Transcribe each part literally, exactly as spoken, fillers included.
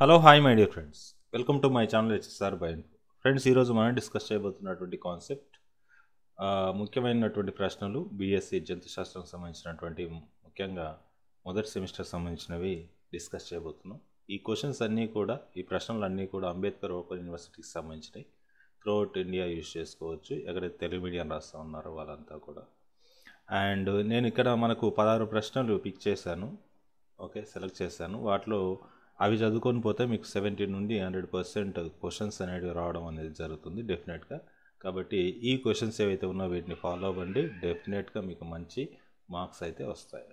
Hello hi my dear friends, welcome to my channel HSR by info. Friends, ఈరోజు మనం discuss చేయబోతున్నటువంటి concept ముఖ్యమైనటువంటి ప్రశ్నలు BSc జంతుశాస్త్రం సంబంధించినటువంటి ముఖ్యంగా మొదటి సెమిస్టర్ సంబంధించినవి డిస్కస్ చేయబోతున్నాం. ఈ క్వశ్చన్స్ అన్నీ కూడా ఈ ప్రశ్నలు అన్నీ కూడా అంబేద్కర్ ఓపెన్ యూనివర్సిటీకి సంబంధించినవి. త్రూఅవుట్ ఇండియా యూజ్ చేసుకోవచ్చు, ఎక్కడైతే తెలుగు మీడియం రాస్తూ ఉన్నారో వాళ్ళంతా కూడా. అండ్ నేను ఇక్కడ మనకు పదహారు ప్రశ్నలు పిక్ చేశాను, ఓకే, సెలెక్ట్ చేశాను. వాటిలో అవి చదువుకొని పోతే మీకు సెవెంటీ నుండి హండ్రెడ్ పర్సెంట్ క్వశ్చన్స్ అనేవి రావడం అనేది జరుగుతుంది డెఫినెట్గా. కాబట్టి ఈ క్వశ్చన్స్ ఏవైతే ఉన్నాయో వీటిని ఫాలో అవ్వండి, డెఫినెట్గా మీకు మంచి మార్క్స్ అయితే వస్తాయి.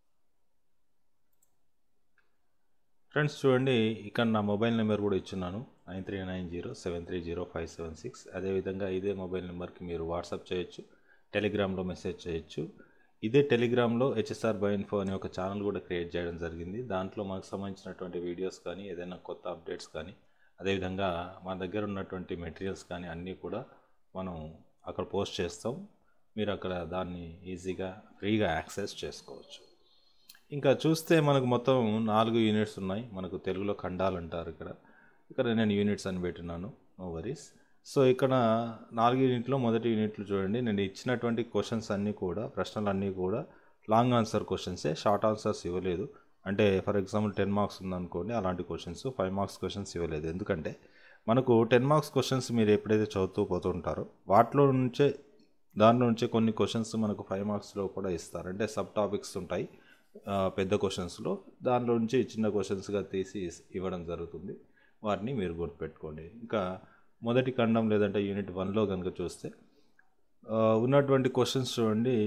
ఫ్రెండ్స్ చూడండి, ఇక్కడ నా మొబైల్ నెంబర్ కూడా ఇచ్చున్నాను, nine three nine zero seven three zero five seven six. అదేవిధంగా ఇదే మొబైల్ నెంబర్కి మీరు వాట్సాప్ చేయొచ్చు, టెలిగ్రామ్లో మెసేజ్ చేయొచ్చు. ఇదే టెలిగ్రామ్లో హెచ్ఎస్ఆర్ బై ఇన్ఫో అనే ఒక ఛానల్ కూడా క్రియేట్ చేయడం జరిగింది. దాంట్లో మనకు సంబంధించినటువంటి వీడియోస్ కానీ, ఏదైనా కొత్త అప్డేట్స్ కానీ, అదేవిధంగా మన దగ్గర ఉన్నటువంటి మెటీరియల్స్ కానీ అన్నీ కూడా మనం అక్కడ పోస్ట్ చేస్తాం. మీరు అక్కడ దాన్ని ఈజీగా ఫ్రీగా యాక్సెస్ చేసుకోవచ్చు. ఇంకా చూస్తే మనకు మొత్తం నాలుగు యూనిట్స్ ఉన్నాయి. మనకు తెలుగులో ఖండాలు అంటారు. ఇక్కడ ఇక్కడ నేను యూనిట్స్ అని పెట్టినాను, నో వరీస్. సో ఇక్కడ నాలుగు యూనిట్లో మొదటి యూనిట్లు చూడండి, నేను ఇచ్చినటువంటి క్వశ్చన్స్ అన్నీ కూడా ప్రశ్నలు అన్నీ కూడా లాంగ్ ఆన్సర్ క్వశ్చన్సే, షార్ట్ ఆన్సర్స్ ఇవ్వలేదు. అంటే ఫర్ ఎగ్జాంపుల్ టెన్ మార్క్స్ ఉందనుకోండి, అలాంటి క్వశ్చన్స్ ఫైవ్ మార్క్స్ క్వశ్చన్స్ ఇవ్వలేదు. ఎందుకంటే మనకు టెన్ మార్క్స్ క్వశ్చన్స్ మీరు ఎప్పుడైతే చదువుతూ పోతుంటారో వాటిలో నుంచే దానిలో నుంచే కొన్ని క్వశ్చన్స్ మనకు ఫైవ్ మార్క్స్లో కూడా ఇస్తారు. అంటే సబ్ టాపిక్స్ ఉంటాయి పెద్ద క్వశ్చన్స్లో, దానిలో నుంచి చిన్న క్వశ్చన్స్గా తీసి ఇవ్వడం జరుగుతుంది. వాటిని మీరు గుర్తుపెట్టుకోండి. ఇంకా మొదటి ఖండం లేదంటే యూనిట్ వన్లో కనుక చూస్తే ఉన్నటువంటి క్వశ్చన్స్ చూడండి,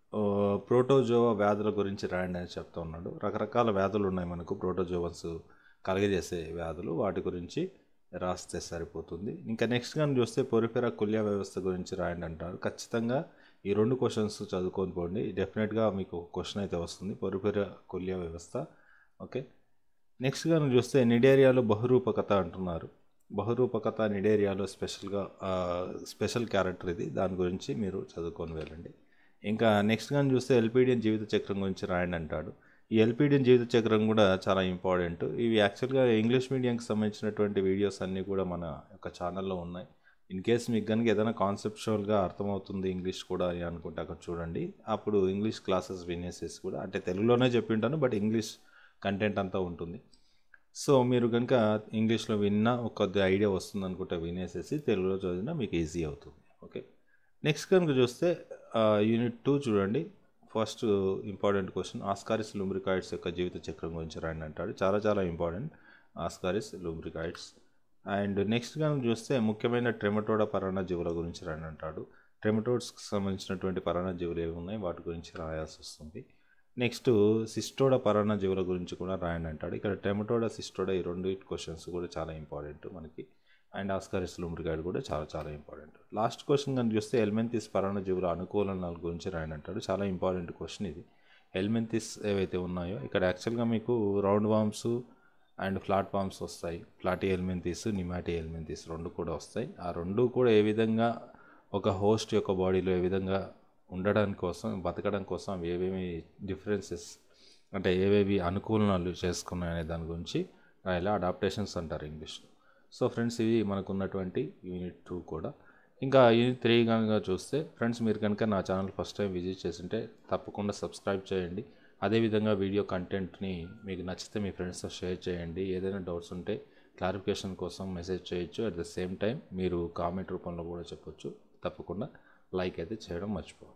ప్రోటోజోవా వ్యాధుల గురించి రాయండి అని చెప్తా ఉన్నాడు. రకరకాల వ్యాధులు ఉన్నాయి మనకు, ప్రోటోజోవన్స్ కలగజేసే వ్యాధులు, వాటి గురించి రాస్తే సరిపోతుంది. ఇంకా నెక్స్ట్ కానీ చూస్తే పొరిఫెరా కుల్య వ్యవస్థ గురించి రాయండి అంటారు. ఖచ్చితంగా ఈ రెండు క్వశ్చన్స్ చదువుకొని పోండి, డెఫినెట్గా మీకు క్వశ్చన్ అయితే వస్తుంది, పొరిఫెరా కుల్య వ్యవస్థ. ఓకే, నెక్స్ట్ కానీ చూస్తే నిడేరియాలో బహురూపకత అంటున్నారు. బహురూపకత నిడేరియాలో స్పెషల్గా స్పెషల్ క్యారెక్టర్ ఇది, దాని గురించి మీరు చదువుకొని వెళ్ళండి. ఇంకా నెక్స్ట్ కానీ చూస్తే ఎల్పిడియన్ జీవిత చక్రం గురించి రాయండి అంటాడు. ఈ ఎల్పిడియన్ జీవిత చక్రం కూడా చాలా ఇంపార్టెంట్. ఇవి యాక్చువల్గా ఇంగ్లీష్ మీడియంకి సంబంధించినటువంటి వీడియోస్ అన్నీ కూడా మన యొక్క ఛానల్లో ఉన్నాయి. ఇన్ కేస్ మీకు కనుక ఏదైనా కాన్సెప్చువల్గా అర్థమవుతుంది ఇంగ్లీష్ కూడా అని అనుకుంటే అక్కడ చూడండి. అప్పుడు ఇంగ్లీష్ క్లాసెస్ వినేసేసి కూడా, అంటే తెలుగులోనే చెప్పి ఉంటాను బట్ ఇంగ్లీష్ కంటెంట్ అంతా ఉంటుంది. సో మీరు కనుక ఇంగ్లీష్లో విన్నా ఒక ఐడియా వస్తుంది అనుకుంటే వినేసేసి తెలుగులో చదివినా మీకు ఈజీ అవుతుంది. ఓకే, నెక్స్ట్ కనుక చూస్తే యూనిట్ టూ చూడండి. First important question, Ascaris lumbricoides యొక్క జీవిత చక్రం గురించి రాయండి అంటాడు. చాలా చాలా important Ascaris lumbricoides. And next కనుక చూస్తే ముఖ్యమైన ట్రెమటోడా పరాన్నజీవుల గురించి రాయండి అంటాడు. ట్రెమటోడ్స్కి సంబంధించినటువంటి పరాన్నజీవులు ఏవి ఉన్నాయి వాటి గురించి రాయాల్సి వస్తుంది. నెక్స్ట్ సిస్టోడా పరాన్నజీవుల గురించి కూడా రాయండి అంటాడు. ఇక్కడ టెమటోడా, సిస్టోడా ఈ రెండు క్వశ్చన్స్ కూడా చాలా ఇంపార్టెంట్ మనకి. అండ్ ఆస్కారిస్ లూబ్రికాయిడ్ కూడా చాలా చాలా ఇంపార్టెంట్. లాస్ట్ క్వశ్చన్ కనుక చూస్తే ఎల్మెంతిస్ పరాన్నజీవుల అనుకూలనాల గురించి రాయండి అంటాడు. చాలా ఇంపార్టెంట్ క్వశ్చన్ ఇది. ఎల్మెంతిస్ ఏవైతే ఉన్నాయో ఇక్కడ యాక్చువల్గా మీకు round worms and flat worms వస్తాయి. ఫ్లాటీ ఎల్మెంతిస్, నిమాటీ ఎల్మెంతిస్ రెండు కూడా వస్తాయి. ఆ రెండు కూడా ఏ విధంగా ఒక హోస్ట్ యొక్క బాడీలో ఏ విధంగా ఉండడానికి కోసం, బతకడం కోసం అవి ఏవేమి డిఫరెన్సెస్ అంటే ఏవేవి అనుకూలనాలు చేసుకున్నాయనే దాని గురించి రాయాలి. అడాప్టేషన్స్ అంటారు ఇంగ్లీష్లో. సో ఫ్రెండ్స్, ఇవి మనకు ఉన్నటువంటి యూనిట్ టూ కూడా. ఇంకా యూనిట్ త్రీ కనుక చూస్తే ఫ్రెండ్స్, మీరు కనుక నా ఛానల్ ఫస్ట్ టైం విజిట్ చేస్తుంటే తప్పకుండా సబ్స్క్రైబ్ చేయండి. అదేవిధంగా వీడియో కంటెంట్ని మీకు నచ్చితే మీ ఫ్రెండ్స్తో షేర్ చేయండి. ఏదైనా డౌట్స్ ఉంటే క్లారిఫికేషన్ కోసం మెసేజ్ చేయొచ్చు. అట్ ద సేమ్ టైం మీరు కామెంట్ రూపంలో కూడా చెప్పొచ్చు. తప్పకుండా లైక్ అయితే చేయడం మర్చిపోవద్దు.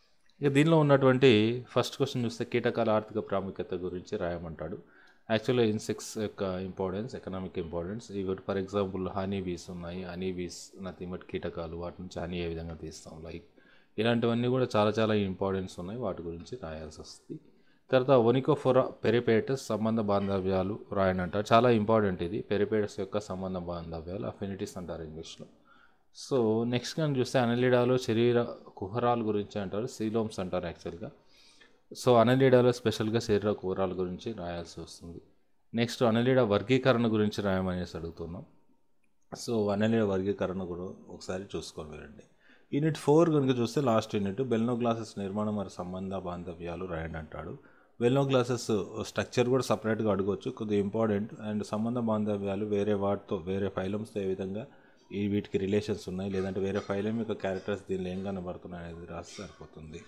ఇక దీనిలో ఉన్నటువంటి ఫస్ట్ క్వశ్చన్ చూస్తే కీటకాల ఆర్థిక ప్రాముఖ్యత గురించి రాయమంటాడు. యాక్చువల్గా ఇన్సెక్ట్స్ యొక్క ఇంపార్టెన్స్, ఎకనామిక్ ఇంపార్టెన్స్. ఇవి ఫర్ ఎగ్జాంపుల్ హనీ బీస్ ఉన్నాయి. హనీ బీస్ నథింగ్ బట్ కీటకాలు, వాటి నుంచి హనీ ఏ విధంగా తీస్తాం, లైక్ ఇలాంటివన్నీ కూడా చాలా చాలా ఇంపార్టెన్స్ ఉన్నాయి, వాటి గురించి రాయాల్సి వస్తుంది. తర్వాత ఒనికోఫోరా పెరిపేటస్ సంబంధ బాంధవ్యాలు రాయని అంటారు. చాలా ఇంపార్టెంట్ ఇది, పెరిపేటస్ యొక్క సంబంధ బాంధవ్యాలు, అఫినిటీస్ అంటారు ఇంగ్లీష్లో. సో నెక్స్ట్ కానీ చూస్తే అనలిడాలో శరీర కుహరాల గురించి అంటారు, సీలోమ్స్ అంటారు యాక్చువల్గా. సో అనలిడాలో స్పెషల్గా శరీర కుహరాల గురించి రాయాల్సి వస్తుంది. నెక్స్ట్ అనలిడా వర్గీకరణ గురించి రాయమనేసి అడుగుతున్నాం. సో అనలిడా వర్గీకరణ కూడా ఒకసారి చూసుకొని వెళ్ళండి. యూనిట్ ఫోర్ కనుక చూస్తే లాస్ట్ యూనిట్ బెల్నోగ్లాసెస్ నిర్మాణం మరియు సంబంధ బాంధవ్యాలు రాయండి అంటాడు. వెల్ నో క్లాసెస్ స్ట్రక్చర్ కూడా సపరేట్గా అడగవచ్చు, కొద్దిగా ఇంపార్టెంట్. అండ్ సంబంధ బాంధవ్యాలు వేరే వాటితో వేరే ఫైలమ్స్తో ఏ విధంగా ఈ వీటికి రిలేషన్స్ ఉన్నాయి, లేదంటే వేరే ఫైలం యొక్క క్యారెక్టర్స్ దీనిలో ఏం కనబడుతున్నాయి అనేది రాసి సరిపోతుంది.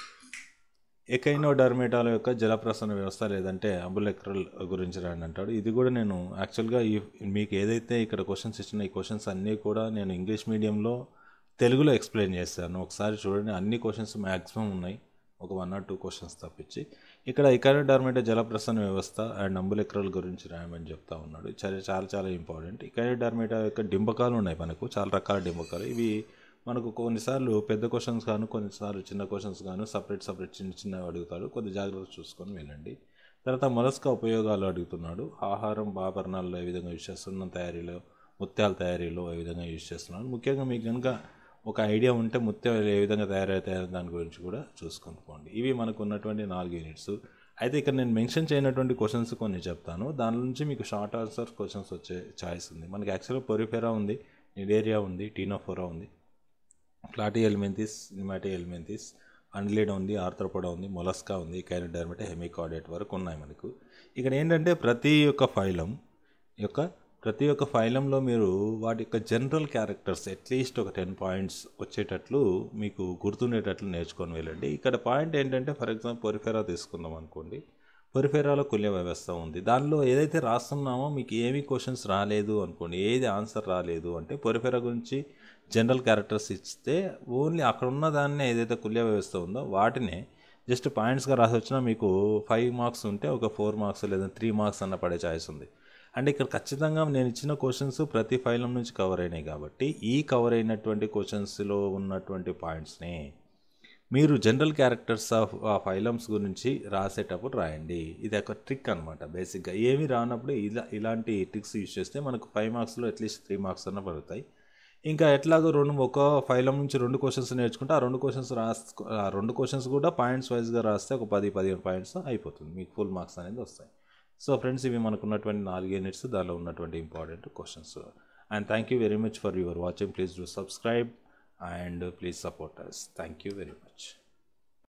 ఎకైనోడర్మేటాల యొక్క జలప్రసరణ వ్యవస్థ లేదంటే అంబులెక్రల్ గురించి రాండి అంటాడు. ఇది కూడా నేను యాక్చువల్గా ఈ మీకు ఏదైతే ఇక్కడ క్వశ్చన్స్ ఇచ్చిన ఈ క్వశ్చన్స్ అన్నీ కూడా నేను ఇంగ్లీష్ మీడియంలో తెలుగులో ఎక్స్ప్లెయిన్ చేస్తాను. ఒకసారి చూడండి, అన్ని క్వశ్చన్స్ మ్యాక్సిమం ఉన్నాయి, ఒక వన్ ఆర్ టూ క్వశ్చన్స్ తప్పించి. ఇక్కడ ఎకైనోడర్మేటా జలప్రసరణ వ్యవస్థ అండ్ అంబులెక్రల్ గురించి రాయమని చెప్తా ఉన్నాడు. చాలా చాలా చాలా ఇంపార్టెంట్. ఎకైనోడర్మేటా యొక్క డింబకాలు ఉన్నాయి మనకు, చాలా రకాల డింబకాలు. ఇవి మనకు కొన్నిసార్లు పెద్ద క్వశ్చన్స్ గాను, కొన్నిసార్లు చిన్న క్వశ్చన్స్ గాను సపరేట్ సపరేట్ చిన్న చిన్నవి అడుగుతాడు. కొద్ది జాగ్రత్త చూసుకొని వెళ్ళండి. తర్వాత మొలస్కా ఉపయోగాలు అడుగుతున్నాడు. ఆహారం ఆభరణాల్లో ఏ విధంగా యూజ్ చేస్తున్నాం, తయారీలో ముత్యాల తయారీలో ఏ విధంగా యూజ్ చేస్తున్నాడు. ముఖ్యంగా మీకు కనుక ఒక ఐడియా ఉంటే ముత్యాలు ఏ విధంగా తయారవుతాయో దాని గురించి కూడా చూసుకొని పోండి. ఇవి మనకు ఉన్నటువంటి నాలుగు యూనిట్స్. అయితే ఇక్కడ నేను మెన్షన్ చేయనటువంటి క్వశ్చన్స్ కొన్ని చెప్తాను, దాని నుంచి మీకు షార్ట్ ఆన్సర్ క్వశ్చన్స్ వచ్చే ఛాయిస్ ఉంది. మనకి యాక్చువల్గా పొరిఫెరా ఉంది, నిడేరియా ఉంది, టీనోఫోరా ఉంది, ప్లాటీ ఎలిమెంతిస్, నిమాటీ ఎలిమెంతిస్, అండ్లీడా ఉంది, ఆర్థ్రోపోడా ఉంది, మొలస్కా ఉంది, ఎకైనోడర్మేటా, హెమికార్డేట్ వరకు ఉన్నాయి మనకు. ఇక్కడ ఏంటంటే ప్రతి ఒక్క ఫైలం యొక్క ప్రతి ఒక్క ఫైలంలో మీరు వాటి యొక్క జనరల్ క్యారెక్టర్స్ అట్లీస్ట్ ఒక టెన్ పాయింట్స్ వచ్చేటట్లు మీకు గుర్తుండేటట్లు నేర్చుకొని వెళ్ళండి. ఇక్కడ పాయింట్ ఏంటంటే, ఫర్ ఎగ్జాంపుల్ పొరిఫెరా తీసుకుందాం అనుకోండి. పొరిఫెరాలో కుల్య వ్యవస్థ ఉంది. దానిలో ఏదైతే రాస్తున్నామో మీకు ఏమి క్వశ్చన్స్ రాలేదు అనుకోండి, ఏది ఆన్సర్ రాలేదు అంటే పొరిఫెరా గురించి జనరల్ క్యారెక్టర్స్ ఇస్తే ఓన్లీ అక్కడ ఉన్న దాన్ని ఏదైతే కుల్య వ్యవస్థ ఉందో వాటినే జస్ట్ పాయింట్స్గా రాసి వచ్చినా మీకు ఫైవ్ మార్క్స్ ఉంటే ఒక ఫోర్ మార్క్స్ లేదా త్రీ మార్క్స్ అన్న పడే ఛాయిస్ ఉంది. అంటే ఇక్కడ ఖచ్చితంగా నేను ఇచ్చిన క్వశ్చన్స్ ప్రతి ఫైలం నుంచి కవర్ అయినాయి కాబట్టి ఈ కవర్ అయినటువంటి క్వశ్చన్స్లో ఉన్నటువంటి పాయింట్స్ని మీరు జనరల్ క్యారెక్టర్స్ ఆఫ్ ఆ ఫైలమ్స్ గురించి రాసేటప్పుడు రాయండి. ఇది ఒక ట్రిక్ అనమాట. బేసిక్గా ఏమి రానప్పుడు ఇలా ఇలాంటి ట్రిక్స్ యూజ్ చేస్తే మనకు ఫైవ్ మార్క్స్లో అట్లీస్ట్ త్రీ మార్క్స్ అన్న పడతాయి. ఇంకా ఎట్లాగో రెండు ఒక ఫైలం నుంచి రెండు క్వశ్చన్స్ నేర్చుకుంటే ఆ రెండు క్వశ్చన్స్ రాస్ ఆ రెండు క్వశ్చన్స్ కూడా పాయింట్స్ వైజ్గా రాస్తే ఒక పది పదిహేను పాయింట్స్ అయిపోతుంది, మీకు ఫుల్ మార్క్స్ అనేది వస్తాయి. సో ఫ్రెండ్స్, ఇవి మనకు ఉన్నటువంటి నాలుగు యూనిట్స్, దానిలో ఉన్నటువంటి important questions. And thank you very much for your watching. Please do subscribe and please support us. Thank you very much.